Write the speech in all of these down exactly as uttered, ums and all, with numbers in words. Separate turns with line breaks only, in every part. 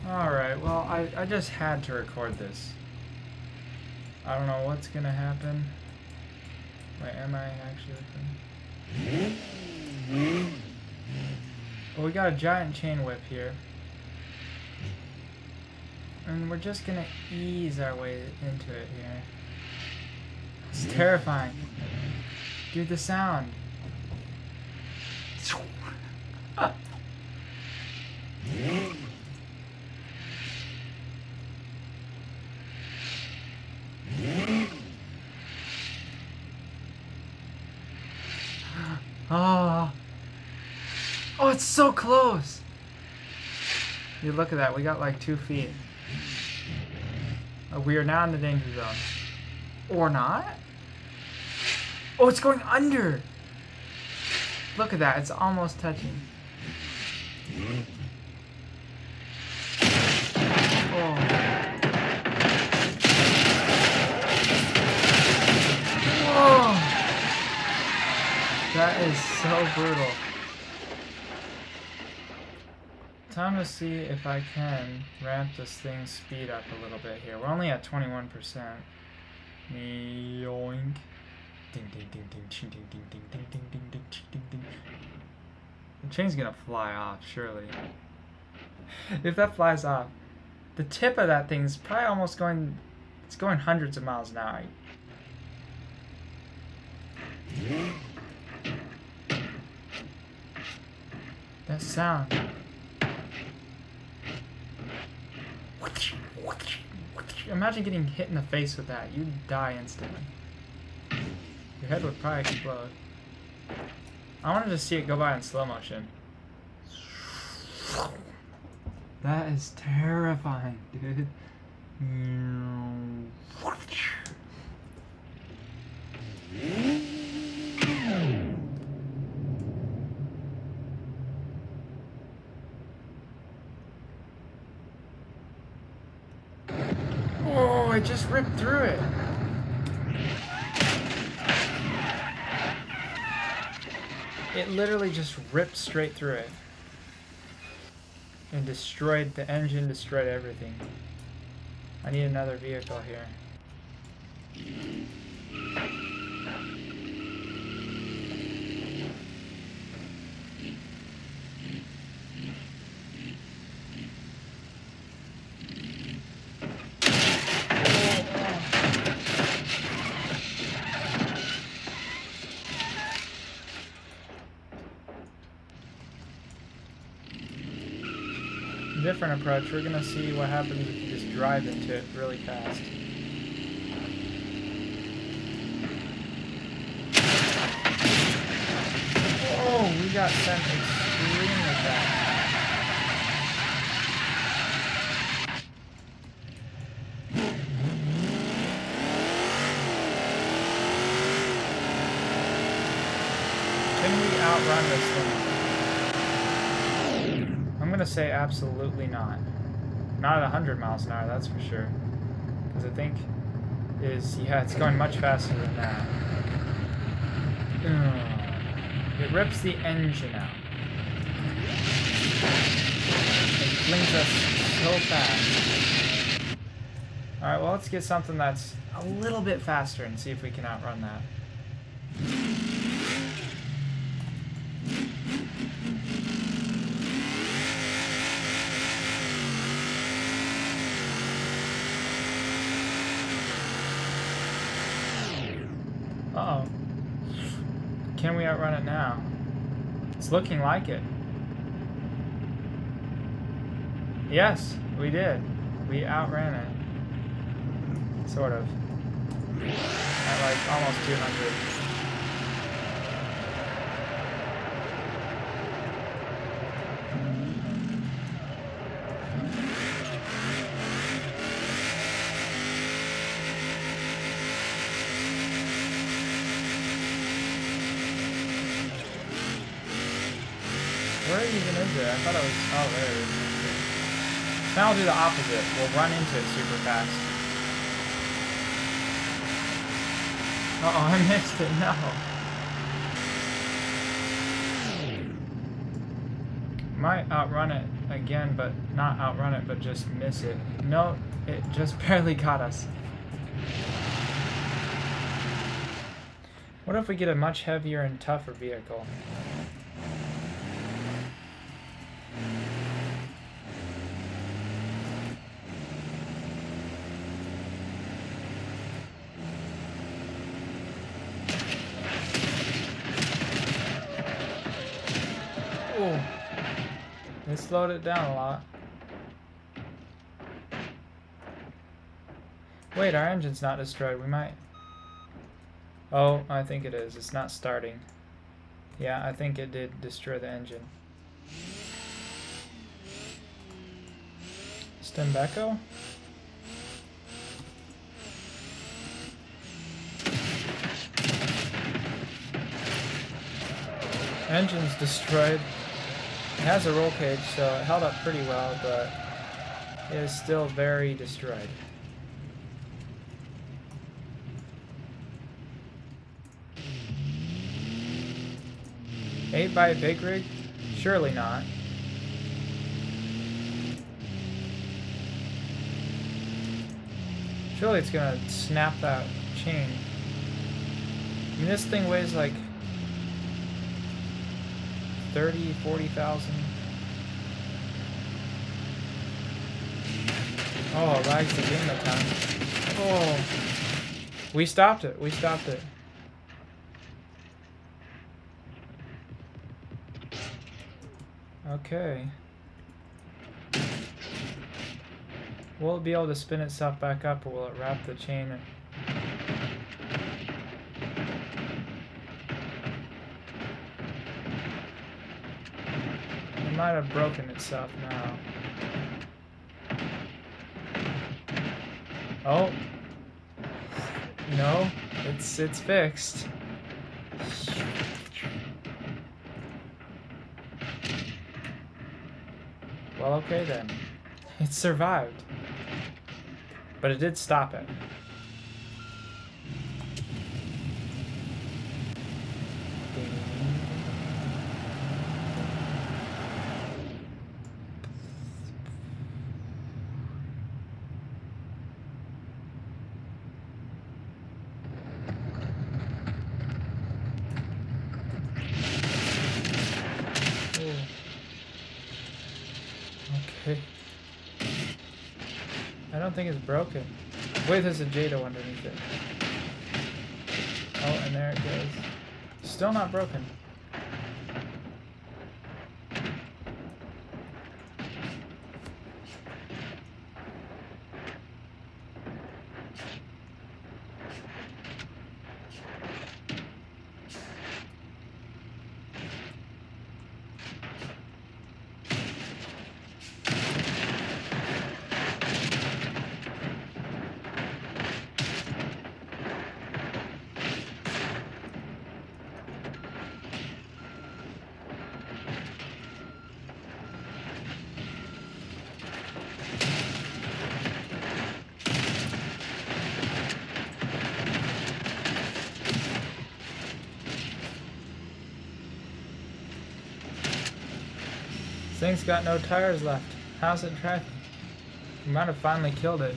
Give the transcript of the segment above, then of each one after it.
Alright, well, I, I just had to record this. I don't know what's gonna happen. Wait, am I actually recording? Well, we got a giant chain whip here. And we're just gonna ease our way into it here. It's terrifying. Dude, the sound. Oh. Oh, it's so close. You look at that. We got like two feet. Uh, we are now in the danger zone. Or not? Oh, it's going under. Look at that. It's almost touching. Oh. Whoa. That is so brutal. Time to see if I can ramp this thing's speed up a little bit here. We're only at twenty-one percent. Yoink. Ding ding ding ding ding ding ding ding ding ding ding ding ding ding. The chain's gonna fly off, surely. If that flies off, the tip of that thing's probably almost going, it's going hundreds of miles an hour. That sound. Imagine getting hit in the face with that. You'd die instantly. Your head would probably explode. I wanted to see it go by in slow motion. That is terrifying, dude. Oh, I just ripped through it. It literally just ripped straight through it. And destroyed the engine, destroyed everything. I need another vehicle here. Different approach. We're gonna see what happens if you just drive into it really fast. Oh, we got sent extremely fast. Can we outrun this thing? I'm gonna say absolutely not. Not at one hundred miles an hour, that's for sure. Because I think is, yeah, it's going much faster than that. Ugh. It rips the engine out. It flings us so fast. Alright, well, let's get something that's a little bit faster and see if we can outrun that. Uh-oh. Can we outrun it now? It's looking like it. Yes, we did. We outran it. Sort of. At like almost two hundred. Where even is it? I thought it was... Oh, there it is. Now we'll do the opposite. We'll run into it super fast. Uh-oh, I missed it. No. Might outrun it again, but not outrun it, but just miss it. No, it just barely got us. What if we get a much heavier and tougher vehicle? Oh, it slowed it down a lot. Wait, our engine's not destroyed. We might... Oh, I think it is. It's not starting. Yeah, I think it did destroy the engine. Stembeco? Engine's destroyed. It has a roll cage, so it held up pretty well, but it is still very destroyed. Eight by a big rig? Surely not. Surely it's gonna snap that chain. I mean, this thing weighs like thirty, forty thousand. Oh, it lags the game that time. Oh, we stopped it. We stopped it. Okay. Will it be able to spin itself back up, or will it wrap the chain? It might have broken itself now. Oh. No, it's it's fixed. Well, okay then. It survived. But it did stop it. Okay. I don't think it's broken. Wait, there's a Jado underneath it. Oh, and there it goes. Still not broken. This thing's got no tires left. How's it driving? We might have finally killed it.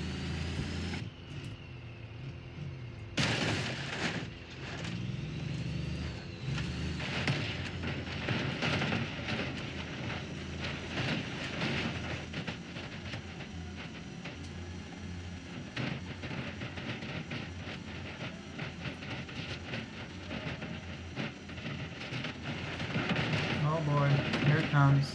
Oh boy, here it comes.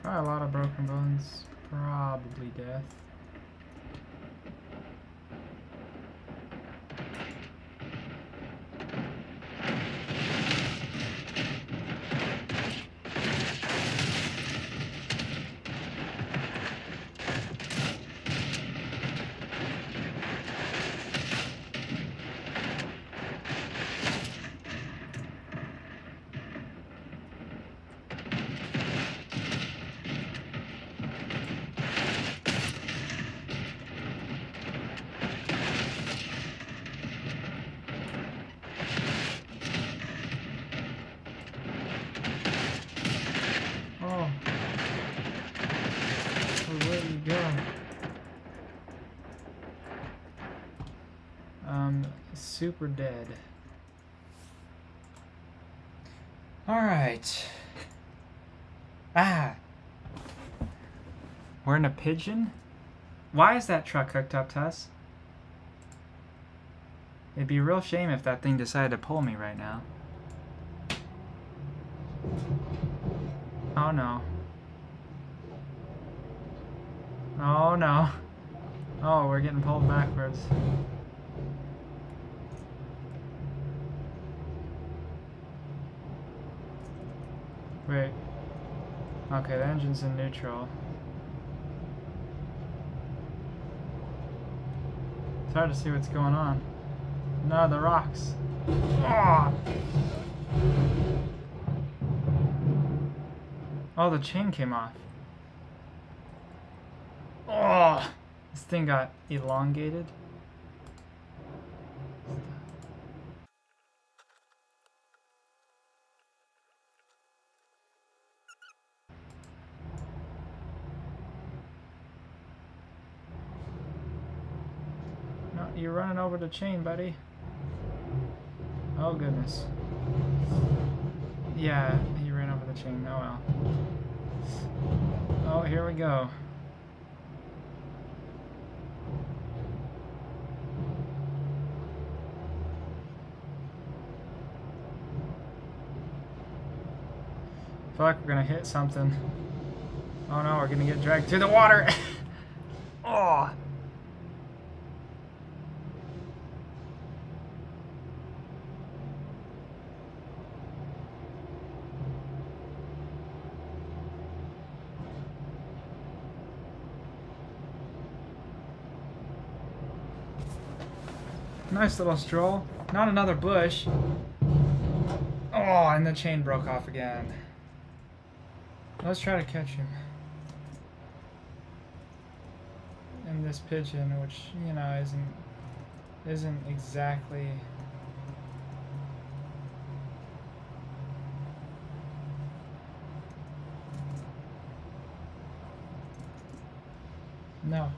Probably a lot of broken bones. Probably death. Oh. Where did you go? Um, super dead. Alright. Ah! We're in a pigeon? Why is that truck hooked up to us? It'd be a real shame if that thing decided to pull me right now. Oh no. Oh no. Oh, we're getting pulled backwards. Wait. Okay, the engine's in neutral. It's hard to see what's going on. No, the rocks. Oh! Oh, the chain came off. Oh! This thing got elongated. No, you're running over the chain, buddy. Oh, goodness. Yeah, he ran over the chain. Oh, well. Oh, here we go. I feel like we're gonna hit something. Oh no, we're gonna get dragged through the water. Oh. Nice little stroll. Not another bush. Oh, and the chain broke off again. Let's try to catch him. And this pigeon, which, you know, isn't isn't exactly no.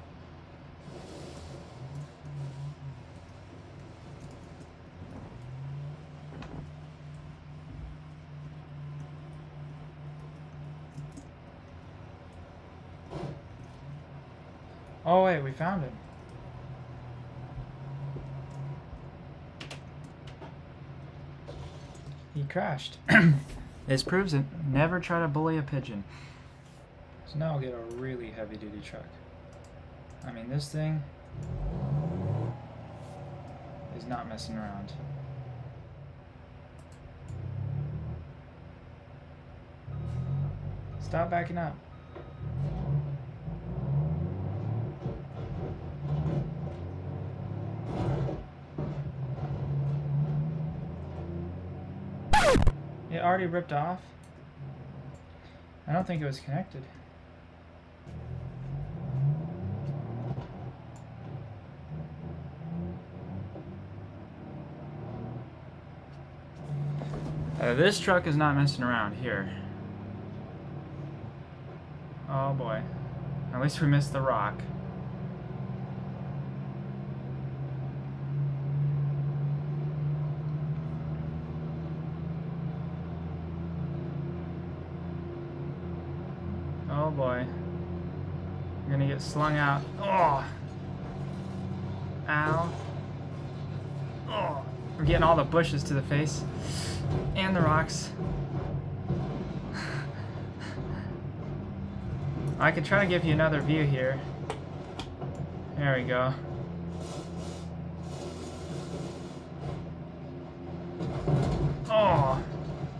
Oh wait, we found it. He crashed. This proves it. Never try to bully a pigeon. So now we'll get a really heavy duty truck. I mean, this thing is not messing around. Stop backing up. It already ripped off? I don't think it was connected. Uh, this truck is not messing around here. Oh boy. At least we missed the rock. Oh boy. We're gonna get slung out. Oh! Ow. Oh! We're getting all the bushes to the face. And the rocks. I could try to give you another view here. There we go. Oh.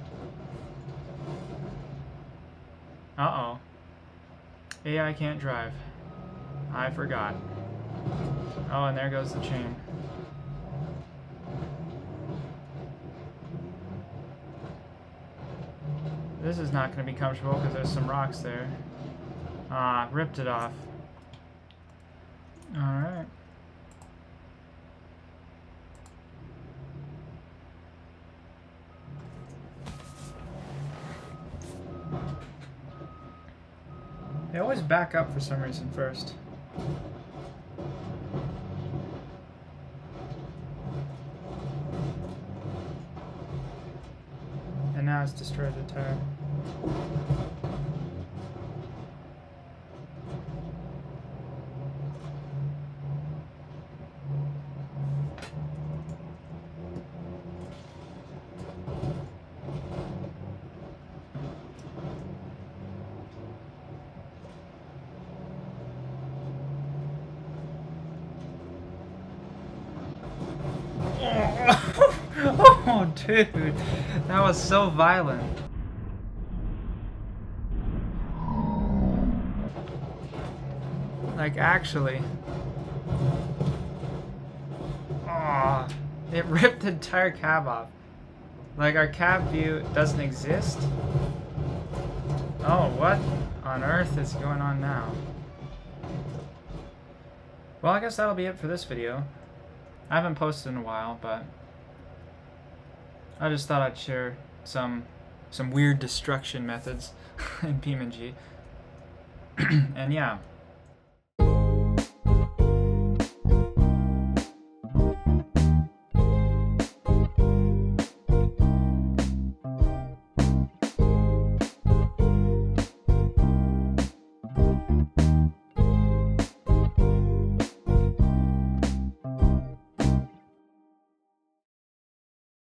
Uh-oh. A I can't drive. I forgot. Oh, and there goes the chain. This is not going to be comfortable because there's some rocks there. Ah, ripped it off. Alright. They always back up for some reason first. And now it's destroyed the tire. Oh, dude, that was so violent. Like, actually. Oh, it ripped the entire cab off. Like, our cab view doesn't exist. Oh, what on earth is going on now? Well, I guess that'll be it for this video. I haven't posted in a while, but I just thought I'd share some some weird destruction methods in BeamNG. And yeah,